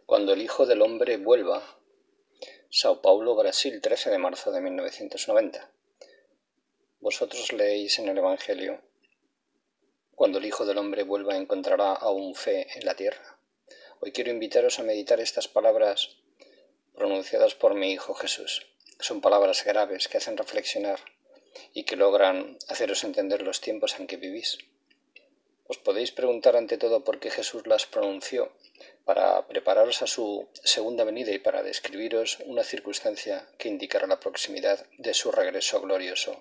Cuando el Hijo del Hombre vuelva. Sao Paulo, Brasil, 13 de marzo de 1990. Vosotros leéis en el Evangelio: cuando el Hijo del Hombre vuelva encontrará aún fe en la tierra. Hoy quiero invitaros a meditar estas palabras pronunciadas por mi Hijo Jesús. Son palabras graves que hacen reflexionar y que logran haceros entender los tiempos en que vivís. Os podéis preguntar ante todo por qué Jesús las pronunció, para prepararos a su segunda venida y para describiros una circunstancia que indicará la proximidad de su regreso glorioso.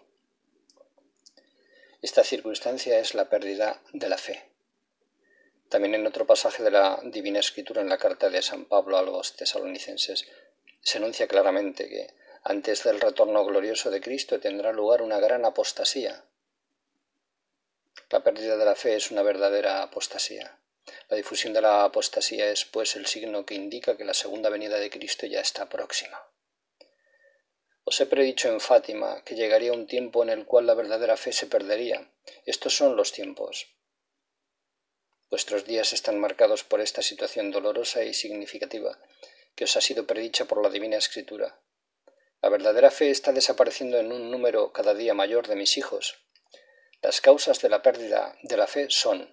Esta circunstancia es la pérdida de la fe. También en otro pasaje de la Divina Escritura, en la carta de San Pablo a los tesalonicenses, se enuncia claramente que antes del retorno glorioso de Cristo tendrá lugar una gran apostasía. La pérdida de la fe es una verdadera apostasía. La difusión de la apostasía es, pues, el signo que indica que la segunda venida de Cristo ya está próxima. Os he predicho en Fátima que llegaría un tiempo en el cual la verdadera fe se perdería. Estos son los tiempos. Vuestros días están marcados por esta situación dolorosa y significativa que os ha sido predicha por la Divina Escritura. La verdadera fe está desapareciendo en un número cada día mayor de mis hijos. Las causas de la pérdida de la fe son: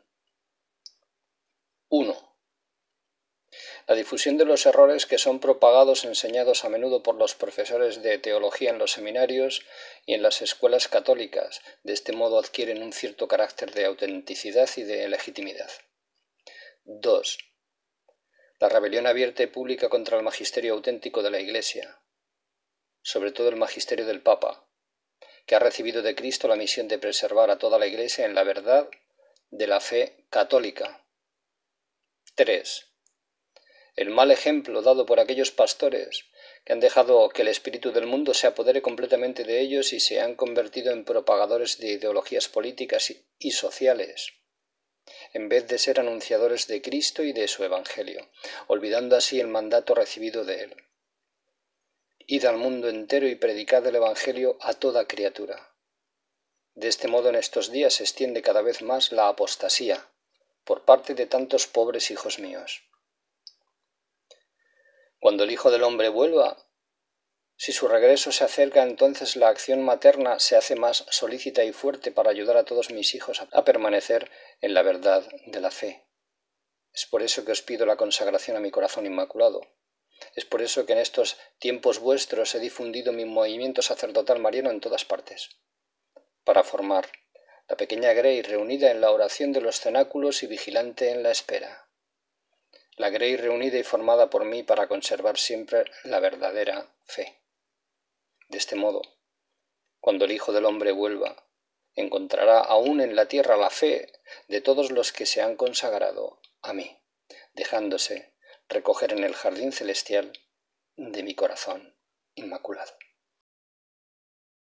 1. La difusión de los errores que son propagados, enseñados a menudo por los profesores de teología en los seminarios y en las escuelas católicas. De este modo adquieren un cierto carácter de autenticidad y de legitimidad. 2. La rebelión abierta y pública contra el magisterio auténtico de la Iglesia, sobre todo el magisterio del Papa, que ha recibido de Cristo la misión de preservar a toda la Iglesia en la verdad de la fe católica. 3. El mal ejemplo dado por aquellos pastores que han dejado que el espíritu del mundo se apodere completamente de ellos y se han convertido en propagadores de ideologías políticas y sociales, en vez de ser anunciadores de Cristo y de su Evangelio, olvidando así el mandato recibido de él. Id al mundo entero y predicad el Evangelio a toda criatura. De este modo, en estos días se extiende cada vez más la apostasía por parte de tantos pobres hijos míos. Cuando el Hijo del Hombre vuelva, si su regreso se acerca, entonces la acción materna se hace más solícita y fuerte para ayudar a todos mis hijos a permanecer en la verdad de la fe. Es por eso que os pido la consagración a mi corazón inmaculado. Es por eso que en estos tiempos vuestros he difundido mi movimiento sacerdotal mariano en todas partes, para formar la pequeña Grey reunida en la oración de los cenáculos y vigilante en la espera. La Grey reunida y formada por mí para conservar siempre la verdadera fe. De este modo, cuando el Hijo del Hombre vuelva, encontrará aún en la tierra la fe de todos los que se han consagrado a mí, dejándose recoger en el jardín celestial de mi corazón inmaculado.